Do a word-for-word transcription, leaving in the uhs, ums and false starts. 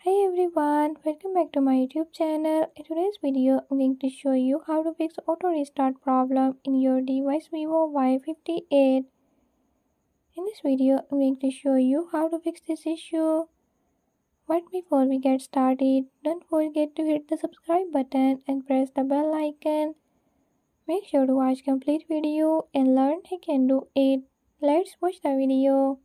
Hey everyone, welcome back to my YouTube channel. In today's video, I'm going to show you how to fix auto restart problem in your device Vivo Y fifty-eight. In this video, I'm going to show you how to fix this issue. But before we get started, don't forget to hit the subscribe button and press the bell icon. Make sure to watch complete video and learn how you can do it. Let's watch the video.